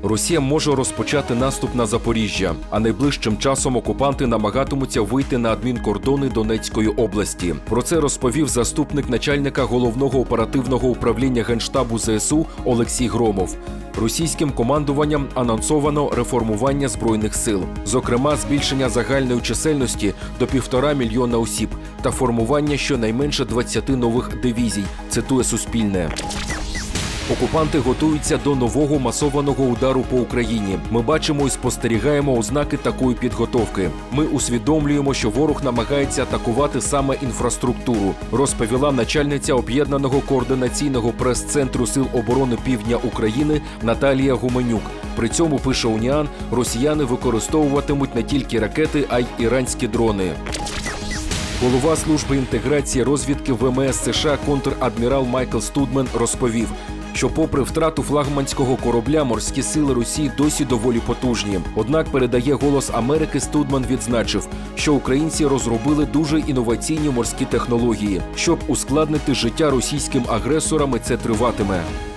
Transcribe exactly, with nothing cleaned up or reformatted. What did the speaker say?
Росія може розпочати наступ на Запоріжжя, а найближчим часом окупанти намагатимуться вийти на адмінкордони Донецької області. Про це розповів заступник начальника Головного оперативного управління Генштабу Зе Ес У Олексій Громов. Російським командуванням анонсовано реформування Збройних сил. Зокрема, збільшення загальної чисельності до півтора мільйона осіб та формування щонайменше двадцяти нових дивізій, цитує Суспільне. Окупанти готуються до нового масованого удару по Україні. Ми бачимо і спостерігаємо ознаки такої підготовки. Ми усвідомлюємо, що ворог намагається атакувати саме інфраструктуру, розповіла начальниця Об'єднаного координаційного прес-центру Сил оборони Півдня України Наталія Гуменюк. При цьому, пише Уніан, росіяни використовуватимуть не тільки ракети, а й іранські дрони. Голова служби інтеграції розвідки Ве Ем Ес США контр-адмірал Майкл Студмен розповів, що попри втрату флагманського корабля, морські сили Росії досі доволі потужні. Однак, передає «Голос Америки», Студман відзначив, що українці розробили дуже інноваційні морські технології. Щоб ускладнити життя російським агресорам, і це триватиме.